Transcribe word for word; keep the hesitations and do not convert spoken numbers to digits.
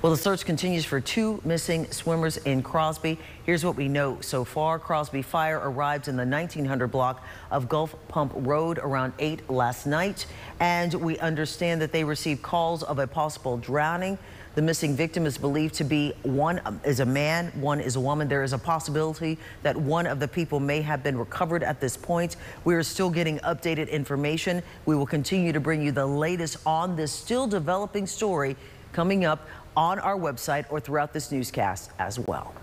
Well, the search continues for two missing swimmers in Crosby. Here's what we know so far. Crosby Fire arrived in the nineteen hundred block of Gulf Pump Road around eight last night, and we understand that they received calls of a possible drowning. The missing victim is believed to be one is a man, one is a woman. There is a possibility that one of the people may have been recovered at this point. We are still getting updated information. We will continue to bring you the latest on this still developing story coming up on our website or throughout this newscast as well.